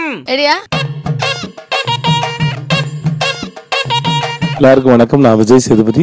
ரெடியா? எல்லாருக்கும் வணக்கம். நான் விஜய் சேதுபதி.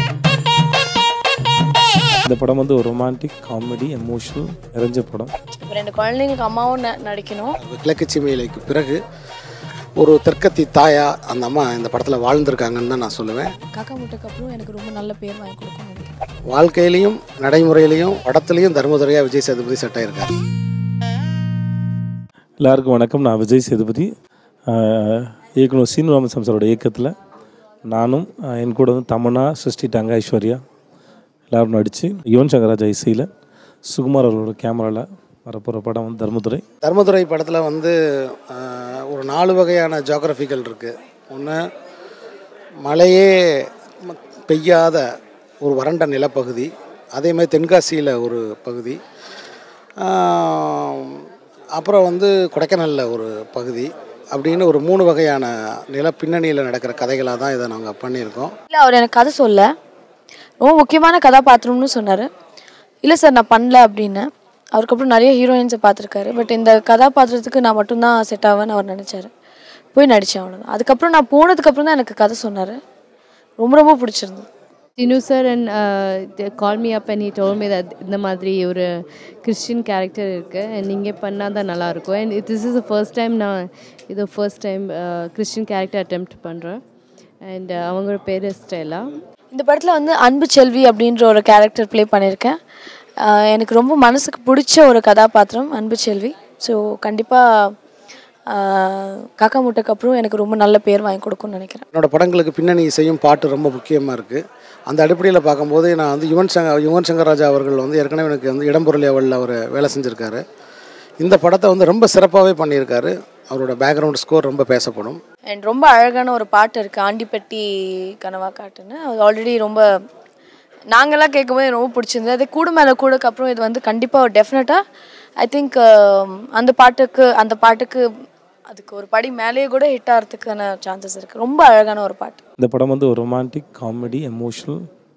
இந்த படம் வந்து ஒரு ரொமான்டிக் காமெடி எமோஷனல் நிறைஞ்ச படம். இப்போ 2 குழந்தைங்களுக்கு அம்மாவும் நடிக்கணும். கிழக்கு சீமையிலைக்கு பிறகு ஒரு தெற்கத்தி தாயா அந்த அம்மா இந்த படத்தில் வாழ்ந்திருக்காங்கன்னு தான் நான் சொல்லுவேன். காக்கா முட்டைக்கு அப்புறம் எனக்கு ரொம்ப நல்ல பேர் வாங்கி கொடுக்கணும் நினைக்கிறேன். வாழ்க்கையிலையும் நடைமுறையிலையும் படத்துலையும் தர்மதுரையாக விஜய் சேதுபதி செட் ஆயிருக்கார். எல்லாருக்கும் வணக்கம். நான் விஜய் சேதுபதி. இயக்குனர் சீனு ராமசாமி சாரோட இயக்கத்தில் நானும் என் கூட வந்து தமன்னா, சிருஷ்டிட்டாங்க, ஐஸ்வர்யா எல்லோரும் நடித்து யுவன் சங்கர் ராஜா இசையில் சுகுமார் அவர்களோட கேமராவில் வரப்போகிற படம் வந்து தர்மதுரை. தர்மதுரை படத்தில் வந்து ஒரு 4 வகையான ஜியோகிராஃபிகள் இருக்குது. ஒன்று, மழையே பெய்யாத ஒரு வறண்ட நிலப்பகுதி. அதேமாதிரி தென்காசியில் ஒரு பகுதி. அப்புறம் வந்து கொடைக்கானலில் ஒரு பகுதி. அப்படின்னு ஒரு 3 வகையான நில பின்னணியில் நடக்கிற கதைகளாக தான் இதை நாங்கள் பண்ணியிருக்கோம். இல்லை, அவர் எனக்கு கதை சொல்ல ரொம்ப முக்கியமான கதாபாத்திரம்னு சொன்னார். இல்லை சார் நான் பண்ணல அப்படின்னு. அவருக்கப்புறம் நிறைய ஹீரோயின்ஸை பார்த்துருக்காரு. பட் இந்த கதாபாத்திரத்துக்கு நான் மட்டும்தான் செட் ஆவேன்னு அவர் நினச்சார். போய் நடித்தேன், அவ்வளோதான். அதுக்கப்புறம் நான் போனதுக்கப்புறம் தான் எனக்கு கதை சொன்னார். ரொம்ப ரொம்ப பிடிச்சிருந்தது. Sinu sir and they called me up and he told me that இந்த மாதிரி ஒரு கிறிஸ்டியன் கேரக்டர் இருக்குது and நீங்கள் பண்ணால் தான் நல்லாயிருக்கும். And this is the first time நான் இது first time Christian character attempt பண்ணுறேன். அண்ட் அவங்களோட பேர் ஸ்டெல்லா. இந்த படத்தில் வந்து அன்பு செல்வி அப்படின்ற ஒரு கேரக்டர் ப்ளே பண்ணியிருக்கேன். எனக்கு ரொம்ப மனசுக்கு பிடிச்ச ஒரு கதாபாத்திரம் அன்பு செல்வி. ஸோ கண்டிப்பாக காக்கா முட்டைக்கு அப்புறம் எனக்கு ரொம்ப நல்ல பேர் வாங்கி கொடுக்கும்னு நினைக்கிறேன். என்னோடய படங்களுக்கு பின்னணி இசையும் பாட்டு ரொம்ப முக்கியமாக இருக்குது. அந்த அடிப்படையில் பார்க்கும்போது நான் வந்து யுவன் சங்கர் ராஜா அவர்கள் வந்து ஏற்கனவே எனக்கு வந்து இடம்பொருள் லெவலில் அவர் வேலை செஞ்சுருக்காரு. இந்த படத்தை வந்து ரொம்ப சிறப்பாகவே பண்ணியிருக்காரு. அவரோட பேக்ரவுண்ட் ஸ்கோர் ரொம்ப பேசப்படும். அண்ட் ரொம்ப அழகான ஒரு பாட்டு இருக்குது, ஆண்டிப்பட்டி கனவா காட்டுன்னு. அது ஆல்ரெடி ரொம்ப நாங்கள்லாம் கேட்கும்போது ரொம்ப பிடிச்சிருந்தது. அது கூட மேலே கூடக்கு அப்புறம் இது வந்து கண்டிப்பாக டெஃபினட்டாக ஐ திங்க் அந்த பாட்டுக்கு அதுக்கு ஒரு படி மேலேயே கூட ஹிட் ஆகிறதுக்கான சான்சஸ் இருக்குது. ரொம்ப அழகான ஒரு பாட்டு. இந்த படம் வந்து ஒரு ரொமான்டிக் காமெடி எமோஷனல்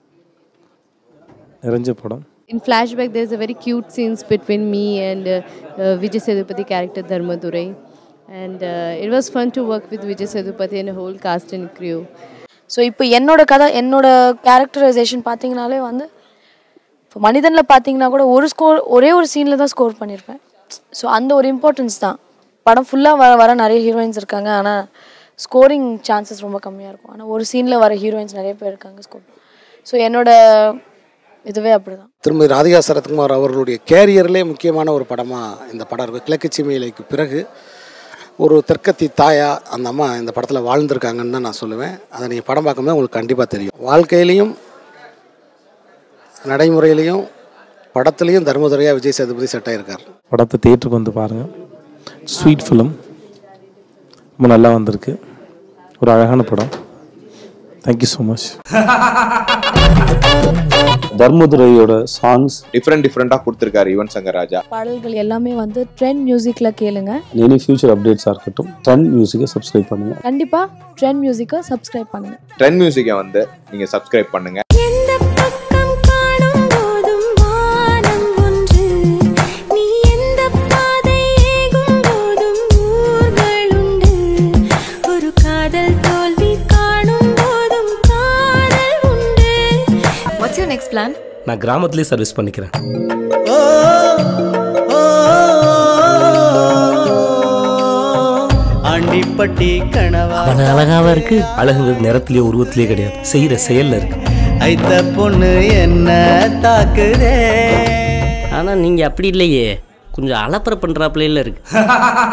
நிறைஞ்ச படம். In flashback there is a very cute scenes between me and Vijay Sethupathi character Dharmadurai. And it was fun to work with Vijay Sethupathi and a whole cast and crew. So இப்போ என்னோட characterisation பார்த்தீங்கனாலே வந்து இப்போ மனிதனில் பார்த்தீங்கன்னா கூட ஒரே ஒரு சீனில் தான் ஸ்கோர் பண்ணியிருப்பேன். ஸோ அந்த ஒரு இம்பார்ட்டன்ஸ் தான். படம் ஃபுல்லாக வர நிறைய ஹீரோயின்ஸ் இருக்காங்க. ஆனால் ஸ்கோரிங் சான்சஸ் ரொம்ப கம்மியாக இருக்கும். ஆனால் ஒரு சீனில் வர ஹீரோயின்ஸ் நிறைய பேர் இருக்காங்க ஸ்கோர். ஸோ என்னோட இதுவே அப்படி தான். திரும்ப ராதிகா சரத்குமார் அவர்களுடைய கேரியர்லேயே முக்கியமான ஒரு படமாக இந்த படம் இருக்குது. கிழக்கு சீமையிலைக்கு பிறகு ஒரு தெற்கத்தி தாயா அந்த அம்மா இந்த படத்தில் வாழ்ந்திருக்காங்கன்னு தான் நான் சொல்லுவேன். அதை நீங்கள் படம் பார்க்கும்போது உங்களுக்கு கண்டிப்பாக தெரியும். வாழ்க்கையிலையும் நடைமுறையிலையும் படத்துலையும் தர்மதுரையாக விஜய் சேதுபதி செட் ஆயிருக்கார். படத்தை தியேட்டருக்கு வந்து பாருங்கள். ஸ்வீட் ஃபிலிம் ரொம்ப நல்லா வந்திருக்கு. ஒரு அழகான படம். Thank you so much. தர்மதுரையோட சாங்ஸ் டிஃப்ரெண்டாக கொடுத்துருக்காரு யுவன் சங்கர் ராஜா. பாடல்கள் எல்லாமே வந்து ட்ரெண்ட் மியூசிக்கில் கேளுங்க. எனி ஃபியூச்சர் அப்டேட்ஸாக இருக்கட்டும், ட்ரெண்ட் மியூசிக்கை சப்ஸ்கிரைப் பண்ணுங்கள். கண்டிப்பாக ட்ரெண்ட் மியூசிக்கை சப்ஸ்கிரைப் பண்ணுங்கள். ட்ரெண்ட் மியூசிக்கை வந்து நீங்கள் சப்ஸ்கிரைப் பண்ணுங்கள். Next plan? நான் கிராமத்துலேயே சர்வீஸ் பண்ணிக்கிறேன். ஆண்டிப்பட்டி கனவா அழகாவா இருக்கு. அழகுங்கிறது நிறத்திலேயே உருவத்திலேயே கிடையாது, செய்யற செயல்ல இருக்கு. ஐத்த பொண்ணு என்ன தாக்குதே. ஆனா நீங்க அப்படி இல்லையே, கொஞ்சம் அலப்பறை பண்றாப்புல இருக்கு.